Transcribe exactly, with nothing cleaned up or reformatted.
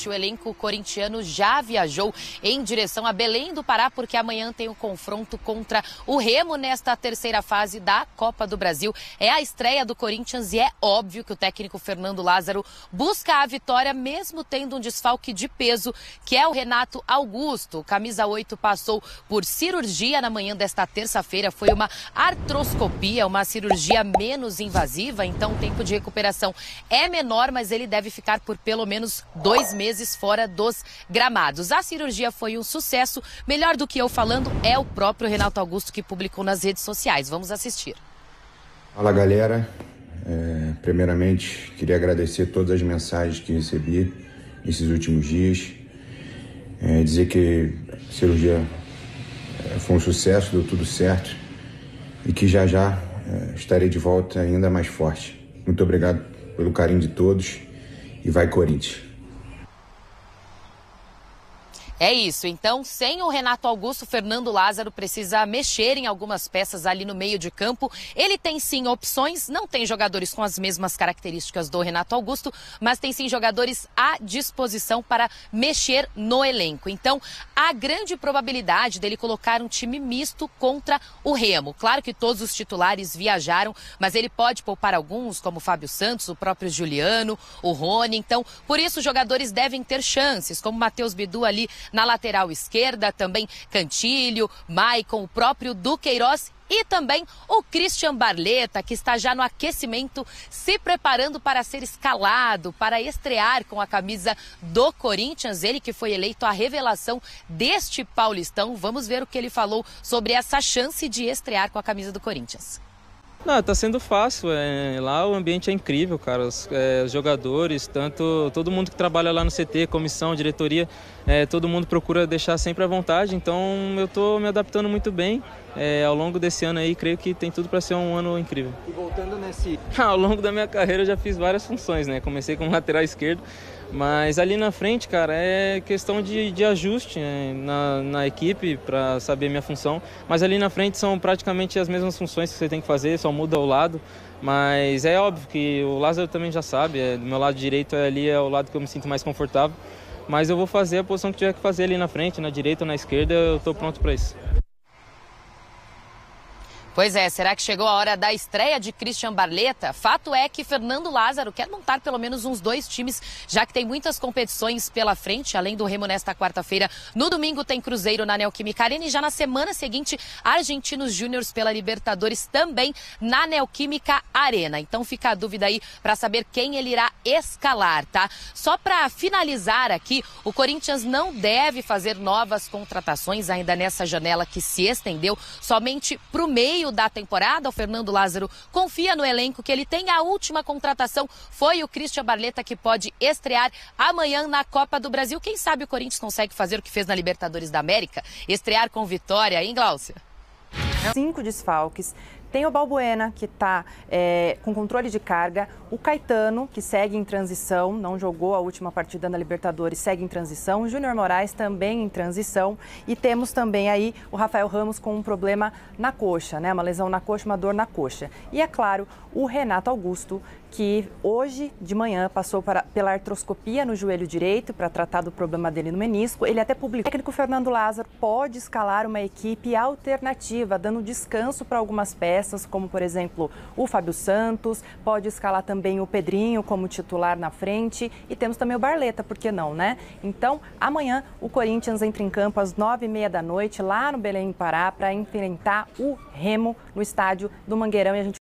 noite, o elenco corintiano já viajou em direção a Belém do Pará, porque amanhã tem o confronto contra o Remo nesta terceira fase da Copa do Brasil. É a estreia do Corinthians e é óbvio que o técnico Fernando Lázaro busca a vitória, mesmo tendo um desfalque de peso, que é o Renato Augusto. O camisa oito passou por cirurgia na manhã desta terça-feira. Foi uma artroscopia, uma cirurgia menos invasiva, então o tempo de recuperação é menor, mas ele deve ficar por pelo menos dois meses fora dos gramados. A cirurgia foi um sucesso. Melhor do que eu falando é o próprio Renato Augusto, que publicou nas redes sociais. Vamos assistir. Fala, galera. É, primeiramente, queria agradecer todas as mensagens que recebi nesses últimos dias. É, dizer que a cirurgia é, foi um sucesso, deu tudo certo e que já já é, estarei de volta ainda mais forte. Muito obrigado pelo carinho de todos e vai Corinthians! É isso, então, sem o Renato Augusto, Fernando Lázaro precisa mexer em algumas peças ali no meio de campo. Ele tem sim opções, não tem jogadores com as mesmas características do Renato Augusto, mas tem sim jogadores à disposição para mexer no elenco. Então, há grande probabilidade dele colocar um time misto contra o Remo. Claro que todos os titulares viajaram, mas ele pode poupar alguns, como o Fábio Santos, o próprio Juliano, o Rony. Então, por isso os jogadores devem ter chances, como o Matheus Bidu ali na lateral esquerda, também Cantilho, Maicon, o próprio Duqueiroz e também o Christian Barletta, que está já no aquecimento, se preparando para ser escalado, para estrear com a camisa do Corinthians. Ele que foi eleito a revelação deste Paulistão. Vamos ver o que ele falou sobre essa chance de estrear com a camisa do Corinthians. Não, tá sendo fácil, é, lá o ambiente é incrível, cara, os, é, os jogadores, tanto todo mundo que trabalha lá no C T, comissão, diretoria, é, todo mundo procura deixar sempre à vontade, então eu tô me adaptando muito bem, é, ao longo desse ano aí, creio que tem tudo para ser um ano incrível. E voltando nesse... Ao longo da minha carreira eu já fiz várias funções, né, comecei como lateral esquerdo, mas ali na frente, cara, é questão de, de ajuste né, na, na equipe para saber a minha função. Mas ali na frente são praticamente as mesmas funções que você tem que fazer, só muda o lado. Mas é óbvio que o Lázaro também já sabe, é, do meu lado direito ali é o lado que eu me sinto mais confortável. Mas eu vou fazer a posição que tiver que fazer ali na frente, na direita ou na esquerda, eu estou pronto para isso. Pois é, será que chegou a hora da estreia de Christian Barletta? Fato é que Fernando Lázaro quer montar pelo menos uns dois times, já que tem muitas competições pela frente, além do Remo nesta quarta-feira. No domingo tem Cruzeiro na Neoquímica Arena e já na semana seguinte, Argentinos Júniors pela Libertadores também na Neoquímica Arena. Então fica a dúvida aí para saber quem ele irá escalar, tá? Só para finalizar aqui, o Corinthians não deve fazer novas contratações ainda nessa janela que se estendeu somente para o meio da temporada. O Fernando Lázaro confia no elenco que ele tem. A última contratação foi o Christian Barletta, que pode estrear amanhã na Copa do Brasil. Quem sabe o Corinthians consegue fazer o que fez na Libertadores da América? Estrear com vitória, hein, Gláucia? Cinco desfalques. Tem o Balbuena, que está é, com controle de carga. O Caetano, que segue em transição, não jogou a última partida na Libertadores, segue em transição. O Júnior Moraes também em transição. E temos também aí o Rafael Ramos com um problema na coxa, né? Uma lesão na coxa, uma dor na coxa. E é claro, o Renato Augusto, que hoje de manhã passou para, pela artroscopia no joelho direito para tratar do problema dele no menisco. Ele até publicou. O técnico Fernando Lázaro pode escalar uma equipe alternativa, dando descanso para algumas peças, como por exemplo o Fábio Santos, pode escalar também o Pedrinho como titular na frente e temos também o Barletta, por que não, né? Então, amanhã o Corinthians entra em campo às nove e meia da noite lá no Belém do Pará para enfrentar o Remo no estádio do Mangueirão e a gente